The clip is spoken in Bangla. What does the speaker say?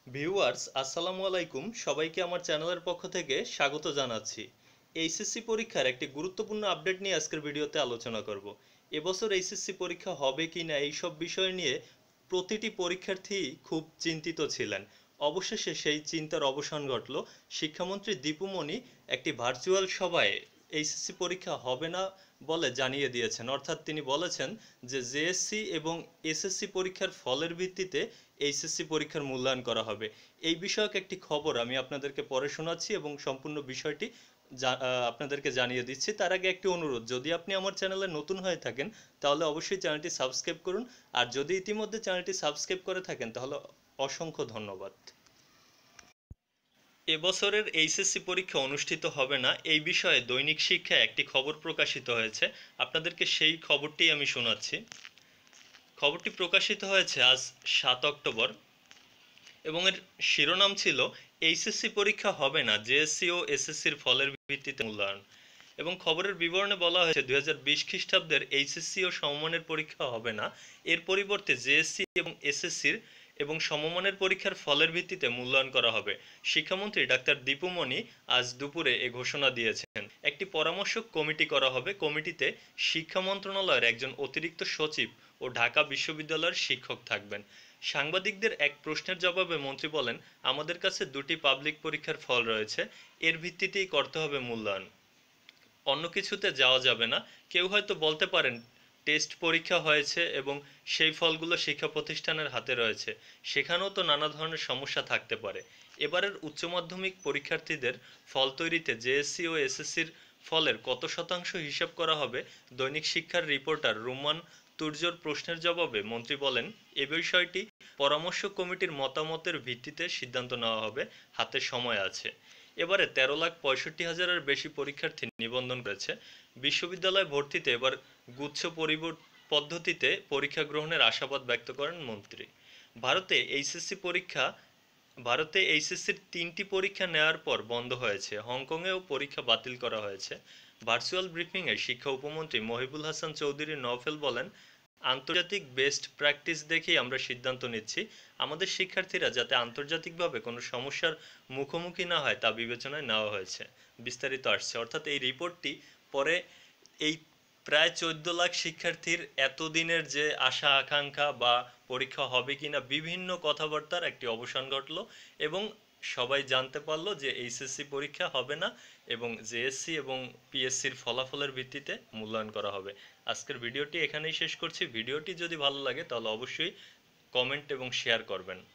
ভিউয়ার্স আসসালামু আলাইকুম, সবাইকে আমার চ্যানেলের পক্ষ থেকে স্বাগত জানাচ্ছি। এইচএসসি পরীক্ষার একটি গুরুত্বপূর্ণ আপডেট নিয়ে আজকের ভিডিওতে আলোচনা করব। এবছর এইচএসসি পরীক্ষা হবে কি না এইসব বিষয় নিয়ে প্রতিটি পরীক্ষার্থী খুব চিন্তিত ছিলেন। অবশেষে সেই চিন্তার অবসান ঘটল। শিক্ষামন্ত্রী দীপু মনি একটি ভার্চুয়াল সভায় এইচএসসি পরীক্ষা হবে না বলে জানিয়ে দিয়েছেন। অর্থাৎ তিনি বলেছেন যে জেএসসি এবং এসএসসি পরীক্ষার ফলের ভিত্তিতে এইচএসসি পরীক্ষার মূল্যায়ন করা হবে। এই বিষয়ক একটি খবর আমি আপনাদেরকে পরে শোনাচ্ছি এবং সম্পূর্ণ বিষয়টি আপনাদেরকে জানিয়ে দিচ্ছি। তার আগে একটি অনুরোধ, যদি আপনি আমার চ্যানেলে নতুন হয়ে থাকেন তাহলে অবশ্যই চ্যানেলটি সাবস্ক্রাইব করুন, আর যদি ইতিমধ্যে চ্যানেলটি সাবস্ক্রাইব করে থাকেন তাহলে অসংখ্য ধন্যবাদ। এবছরের এইচএসসি পরীক্ষা অনুষ্ঠিত হবে না এই বিষয়ে দৈনিক শিক্ষায় একটি খবর প্রকাশিত হয়েছে। আপনাদেরকে সেই খবরটি আমি শোনাচ্ছি। খবরটি প্রকাশিত হয়েছে আজ 7 অক্টোবর এবং এর শিরোনাম ছিল এইচএসসি পরীক্ষা হবে না, জেএসসি ও এসএসসির ফলের ভিত্তিতে মূল্যায়ন। এবং খবরের বিবরণে বলা হয়েছে 2020 খ্রিস্টাব্দের এইচএসসি ও সমমানের পরীক্ষা হবে না, এর পরিবর্তে জেএসসি এবং এসএসসির এবং সমমানের পরীক্ষার ফলের ভিত্তিতে মূল্যায়ন করা হবে। শিক্ষামন্ত্রী ডাক্তার দীপু মনি আজ দুপুরে এ ঘোষণা দিয়েছেন। একটি পরামর্শক কমিটি করা হবে। কমিটিতে শিক্ষা মন্ত্রণালয়ের একজন অতিরিক্ত সচিব ও ঢাকা বিশ্ববিদ্যালয়ের শিক্ষক থাকবেন। সাংবাদিকদের এক প্রশ্নের জবাবে মন্ত্রী বলেন, আমাদের কাছে দুটি পাবলিক পরীক্ষার ফল রয়েছে, এর ভিত্তিতেই করতে হবে মূল্যায়ন, অন্য কিছুতে যাওয়া যাবে না। কেউ হয়তো বলতে পারেন টেস্ট পরীক্ষা হয়েছে এবং সেই ফলগুলো শিক্ষা প্রতিষ্ঠানের হাতে রয়েছে, সেখানেও তো নানা ধরনের সমস্যা থাকতে পারে। এবারের উচ্চ মাধ্যমিক পরীক্ষার্থীদের ফল তৈরিতে জেএসসি ও এসএসসির ফলের কত শতাংশ হিসাব করা হবে? দৈনিক শিক্ষার রিপোর্টার রুমান তুর্যর প্রশ্নের জবাবে মন্ত্রী বলেন, এ বিষয়টি পরামর্শ কমিটির মতামতের ভিত্তিতে সিদ্ধান্ত নেওয়া হবে, হাতে সময় আছে। এবারে 13,65,000-এর বেশি পরীক্ষার্থী নিবন্ধন করেছে। বিশ্ববিদ্যালয় ভর্তিতে এবার গুচ্ছ পদ্ধতিতে পরীক্ষা গ্রহণের আশাবাদ ব্যক্ত করেন মন্ত্রী। ভারতে এইচএসসি পরীক্ষা ভারতে এইচএসসির 3টি পরীক্ষা নেওয়ার পর বন্ধ হয়েছে। হংকংয়েও পরীক্ষা বাতিল করা হয়েছে। ভার্চুয়াল ব্রিফিংয়ে শিক্ষা উপমন্ত্রী মহিবুল হাসান চৌধুরী নওফেল বলেন, আন্তর্জাতিক বেস্ট প্র্যাকটিস দেখেই আমরা সিদ্ধান্ত নিচ্ছি। আমাদের শিক্ষার্থীরা যাতে আন্তর্জাতিকভাবে কোনো সমস্যার মুখোমুখি না হয় তা বিবেচনায় নেওয়া হয়েছে। বিস্তারিত আসছে। অর্থাৎ এই রিপোর্টটি পরে এই প্রায় 14 লাখ শিক্ষার্থীর এতদিনের যে আশা আকাঙ্ক্ষা বা পরীক্ষা হবে কিনা বিভিন্ন কথাবার্তার একটি অবসান ঘটলো এবং সবাই জানতে পারলো যে এইচএসসি পরীক্ষা হবে না এবং জেএসসি এবং পিএসসির ফলাফলের ভিত্তিতে মূল্যায়ন করা হবে। আজকের ভিডিওটি এখানেই শেষ করছি। ভিডিওটি যদি ভালো লাগে তাহলে অবশ্যই কমেন্ট এবং শেয়ার করবেন।